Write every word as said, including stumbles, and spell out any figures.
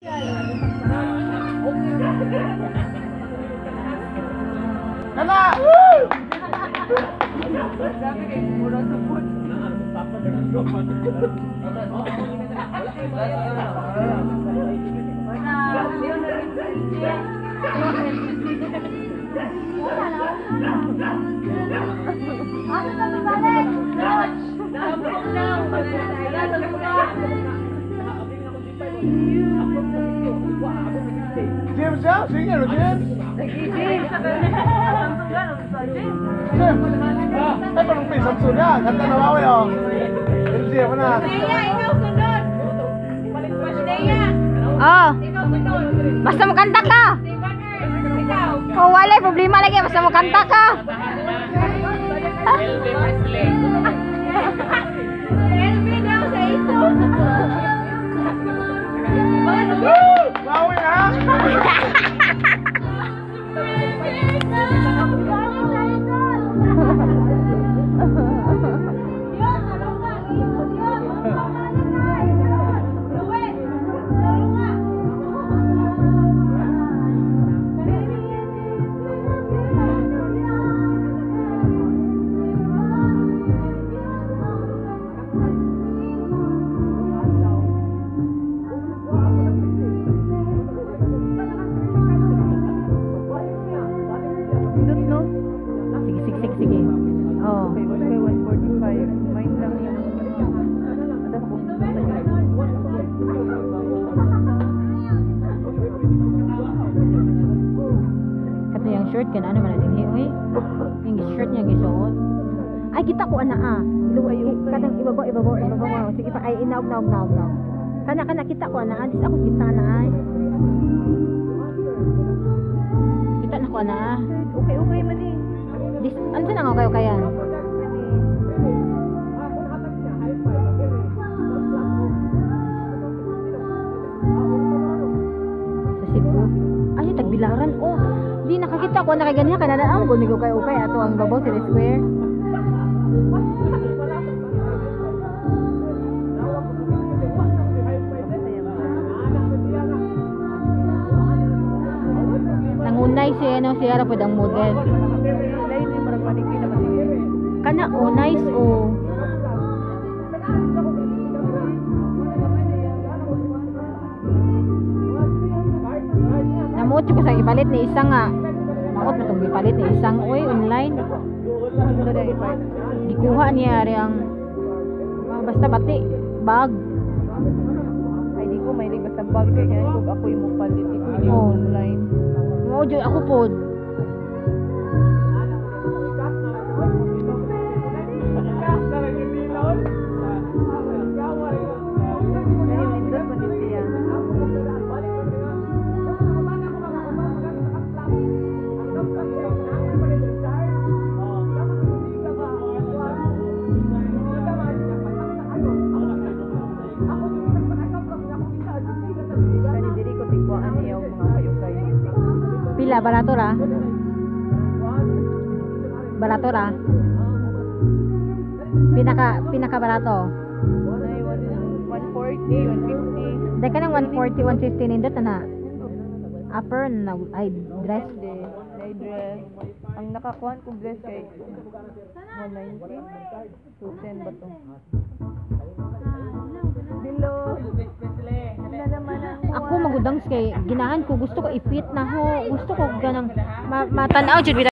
Kala! James siya? Sige, no, James? James! Ay, parang may Samsung yan. Kanta na mawi, oh. L G, ano na? Neya, ikaw sunod! Neya! Oh, Ikaw sunod! basta magkanta ka. Si Banner! Ikaw! Kung wala problema lagi, basta magkanta ka. Elvi Presley! Elvi daw sa ito! Mawi na! Sige, sige, sige, sige. Oh. one forty-five. Mine lang yung Kato yung shirt ka na, ano man natin, eh, yung shirt niya gisuot. Ay, kita ko, ana, ah. Kadang ibabaw, ibabaw, ibabaw. Sige pa, ay, inaog, naog, naog, naog. Kana, kana, kita ko, ana, dis ako kita na, ay. Kita na ko, ana, ah. okay, okay man eh. Dis, ano saan ang okay, okay yan? Sa Cebu. Ay, tagbilaran, oh. Di nakakita ko, nakaganyan ka na na, ah, kung ko kayo, okay, ato ang babaw, sila square. Nangunay siya, no, siya rapod ang model. Lain yung marag manigay na manigay. Kana, oh, nice, oh. Namuot ko sa ipalit ni isang nga. Namuot mo itong ipalit ni isang, uy, online. Ito na i-fight. Gikuha niya rin ang, ah, basta bati, bag. Ay, di ko may basta bag kaya ganyan. Kung ako yung mupalit, ito yung Oh. online. Oo, dyan, ako po. Dahil nindot pa din siya. Kani diri ko tigwaan niya yung mga kayukay. Pila, barato ra? Barato ra? Pinaka, pinaka barato. Nay, one forty, one fifty. Dahil ka ng one forty, one fifty nindot na. Upper na, ay, dress. Hindi. Nay dress. Ang nakakuhan kong dress kay one ninety. two ten ba to? Bilo. Wala naman ang Ako magudang kay ginahan ko, gusto ko i-fit na ho. Gusto ko ganang ma matanaw jud